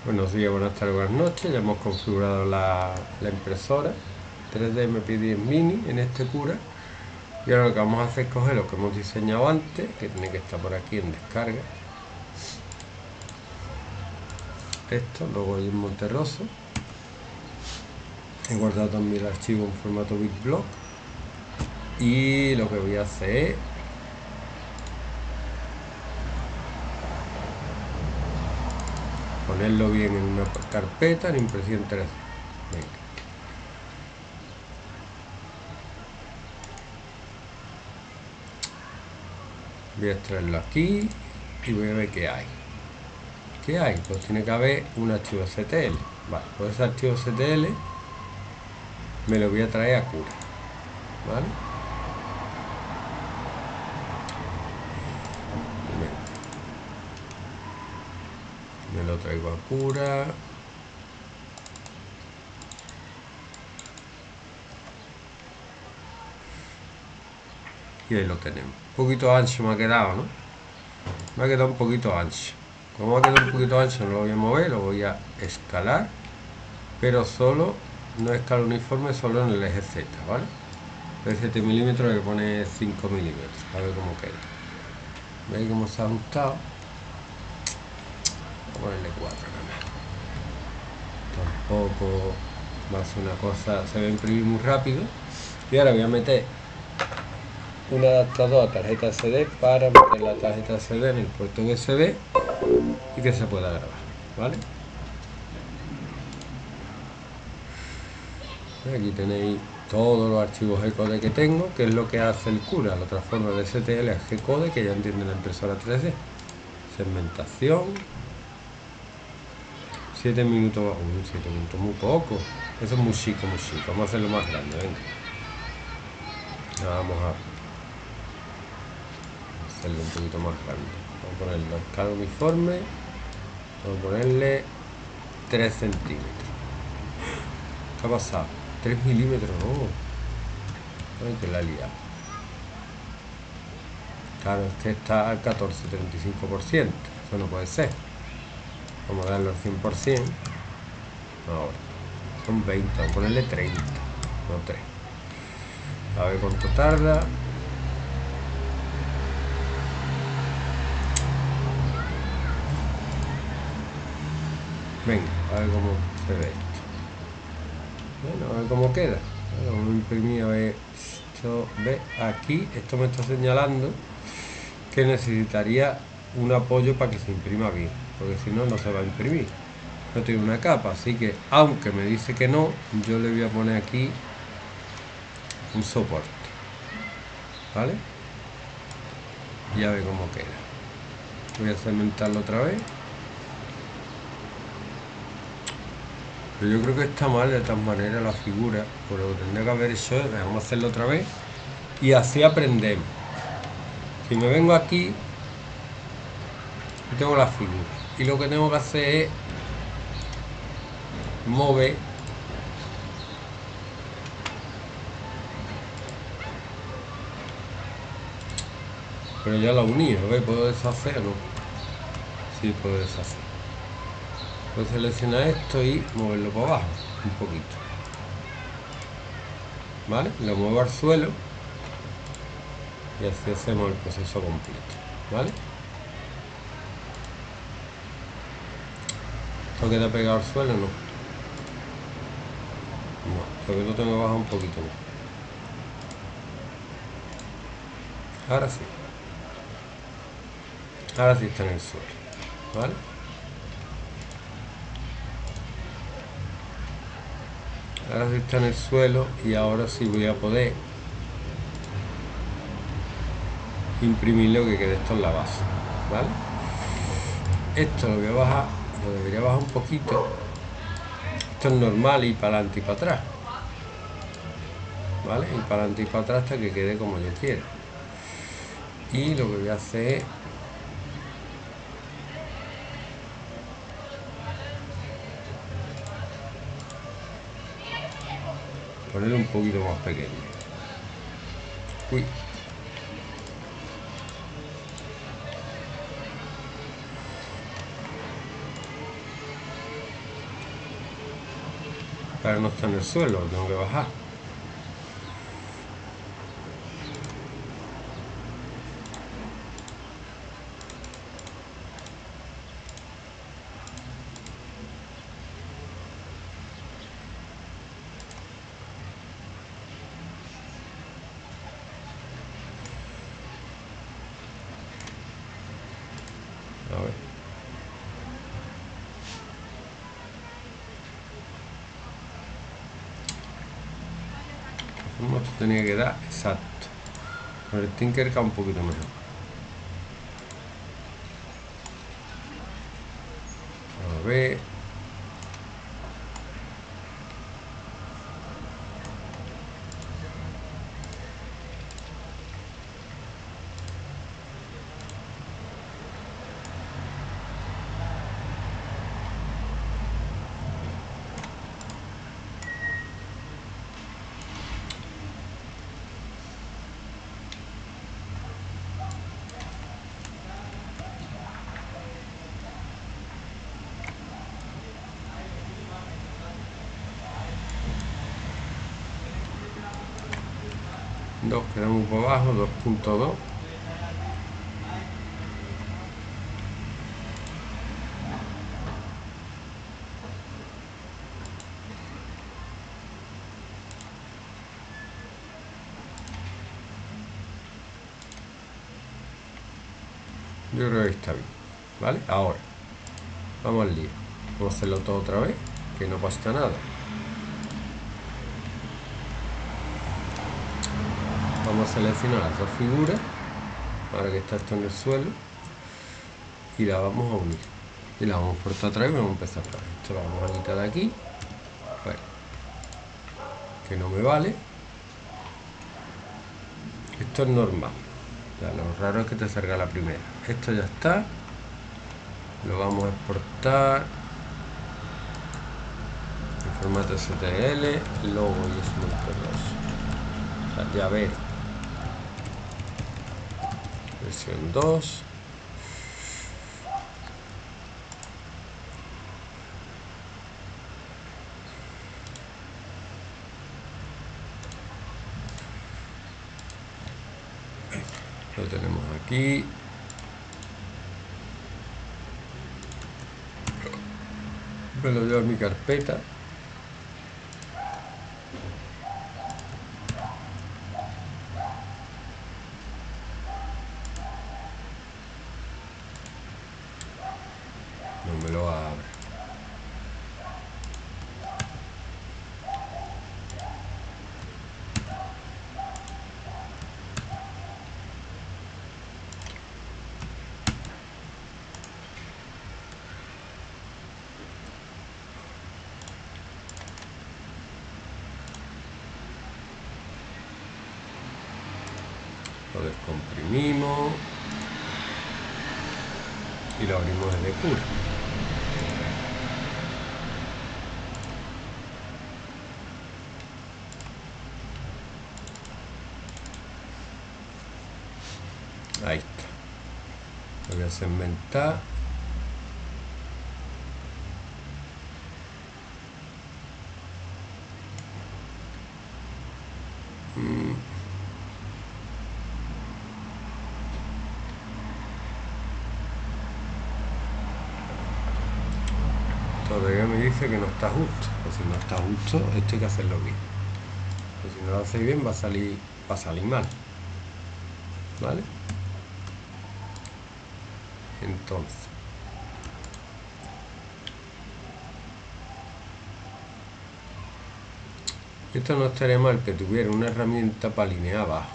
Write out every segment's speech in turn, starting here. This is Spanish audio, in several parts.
Buenos días, buenas tardes, buenas noches. Ya hemos configurado la impresora 3D MP10 Mini en este Cura. Y ahora lo que vamos a hacer es coger lo que hemos diseñado antes, que tiene que estar por aquí en descarga. Esto, luego hay un Monterroso. He guardado también el archivo en formato bitblock. Y lo que voy a hacer es ponerlo bien en una carpeta en impresión 3D. Venga. Voy a extraerlo aquí y voy a ver qué hay. ¿Qué hay? Pues tiene que haber un archivo CTL. Vale, pues ese archivo CTL me lo voy a traer a Cura. ¿Vale? Me lo traigo a Cura. Y ahí lo tenemos. Un poquito ancho me ha quedado, ¿no? Me ha quedado un poquito ancho. Como me ha quedado un poquito ancho, no lo voy a mover, lo voy a escalar. Pero solo, no escala uniforme, solo en el eje Z, ¿vale? De 7 milímetros le pone 5 milímetros. A ver cómo queda. ¿Veis cómo se ha ajustado? Voy a ponerle 4 nada más. Tampoco va a ser una cosa, se va a imprimir muy rápido. Y ahora voy a meter un adaptador a tarjeta SD para meter la tarjeta SD en el puerto USB y que se pueda grabar, ¿vale? Aquí tenéis todos los archivos G-Code que tengo, que es lo que hace el Cura, lo transforma de STL a G-Code, que ya entiende la impresora 3D. Segmentación. 7 minutos, 7 minutos, muy poco. Eso es muy chico, muy chico. Vamos a hacerlo más grande, venga. Vamos a hacerlo un poquito más grande. Vamos a ponerlo a escala uniforme. Vamos a ponerle 3 centímetros. ¿Qué ha pasado? 3 milímetros, no. Ay, que la he liado. Claro, es que está al 14,35%. Eso no puede ser. Vamos a darlo al 100%. Ahora. Son 20. Vamos a ponerle 30. No 3. A ver cuánto tarda. Venga, a ver cómo se ve esto. Bueno, a ver cómo queda. Vamos a imprimir, a ver. Esto, ve, aquí, esto me está señalando que necesitaría un apoyo para que se imprima bien, porque si no, no se va a imprimir. No tiene una capa, así que, aunque me dice que no, yo le voy a poner aquí un soporte. ¿Vale? Y a ver cómo queda. Voy a segmentarlo otra vez. Pero yo creo que está mal de todas maneras la figura, por lo que tendría que haber hecho es, vamos a hacerlo otra vez, y así aprendemos. Si me vengo aquí, tengo la figura, y lo que tengo que hacer es mover pero ya lo he unido, ¿ves? ¿Puedo deshacerlo? Sí, puedo deshacer. Puedo seleccionar esto y moverlo para abajo un poquito, ¿vale? Lo muevo al suelo y así hacemos el proceso completo, ¿vale? ¿Esto queda pegado al suelo? No. No, porque lo tengo que bajar un poquito más. Ahora sí. Ahora sí está en el suelo, ¿vale? Ahora sí está en el suelo y ahora sí voy a poder imprimir lo que quede esto en la base, ¿vale? Esto lo voy a bajar, lo debería bajar un poquito. Esto es normal, ir para adelante y para atrás, ¿vale? Ir para adelante y para atrás hasta que quede como yo quiera. Y lo que voy a hacer es ponerlo un poquito más pequeño. Uy. Ahora no está en el suelo, lo tengo que bajar. A ver. Esto tenía que dar exacto. Con el Tinker cae un poquito mejor. A ver. Dos, quedamos por abajo, 2.2. Yo creo que está bien, ¿vale? Ahora, vamos al lío. Vamos a hacerlo todo otra vez, que no pasa nada. Vamos a seleccionar las dos figuras, ahora que está esto en el suelo, y la vamos a unir. Y la vamos a cortar otra vez y vamos a empezar otra vez. Esto lo vamos a quitar de aquí. Bueno, que no me vale. Esto es normal. Ya, lo raro es que te salga la primera. Esto ya está. Lo vamos a exportar en formato STL, logo y Smooth2. O sea, llavero. Versión 2. Lo tenemos aquí. Me lo llevo a mi carpeta. No me lo abre. Lo descomprimimos y lo abrimos desde cura. Ahí está. Lo voy a segmentar. Todavía me dice que no está justo. Pues si no está justo, esto hay que hacerlo bien. Pues si no lo hacéis bien, va a salir mal. ¿Vale? Entonces, esto no estaría mal que tuviera una herramienta para alinear abajo.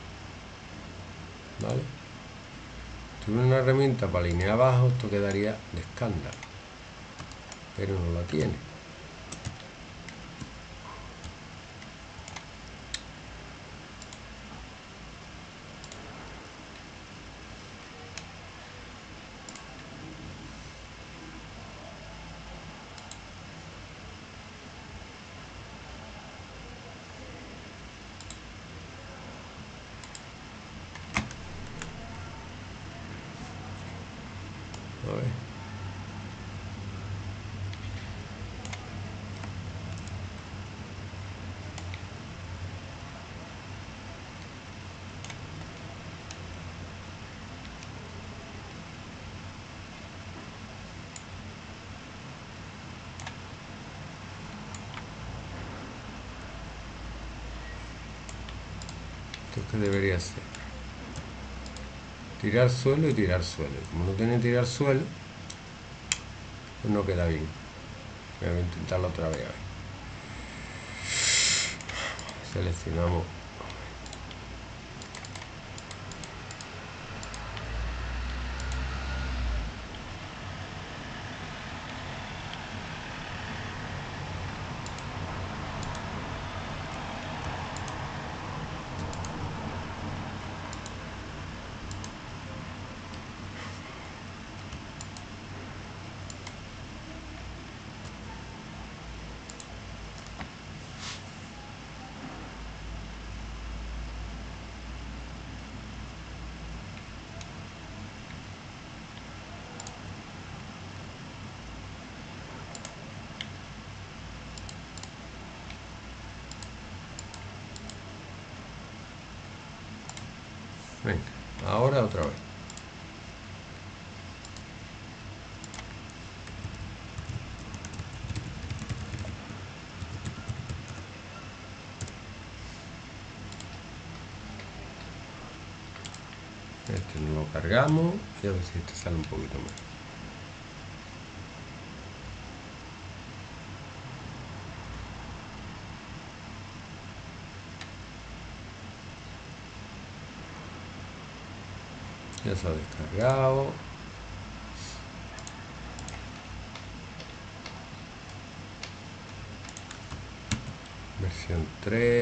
¿Vale? Si tuviera una herramienta para alinear abajo, esto quedaría de escándalo. Pero no la tiene. A ver. Esto es que debería ser tirar suelo y tirar suelo. Como no tiene tirar suelo, pues no queda bien. Voy a intentarlo otra vez. A ver. Seleccionamos. Venga, ahora otra vez. Este no lo cargamos y a ver si este sale un poquito más. Ya se ha descargado. Versión 3.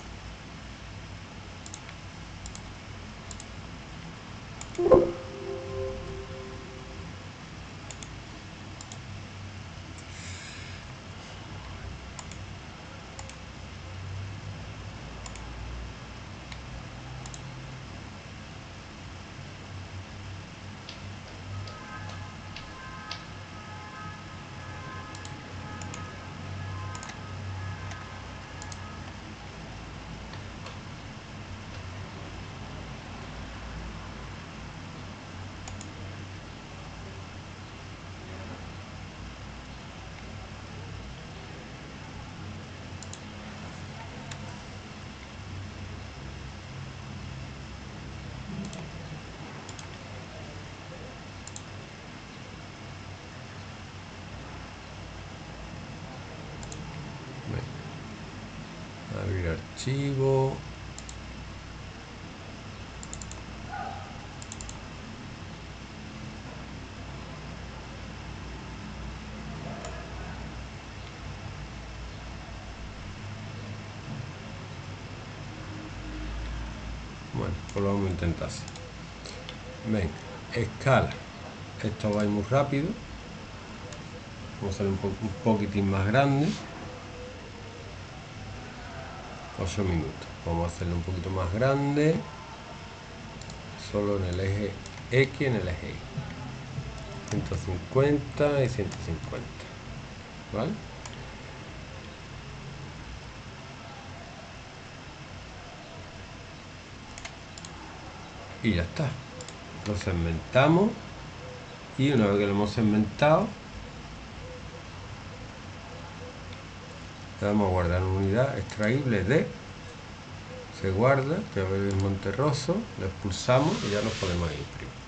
Abrir archivo. Bueno, pues lo vamos a intentar así. Venga, escala. Esto va a ir muy rápido. Vamos a hacer un poquitín más grande. 8 minutos. Vamos a hacerlo un poquito más grande. Solo en el eje X, en el eje Y. 150 y 150. ¿Vale? Y ya está. Lo segmentamos. Y una vez que lo hemos segmentado, le damos a guardar en unidad extraíble de. Se guarda, que es el Monterroso, lo expulsamos y ya nos podemos imprimir.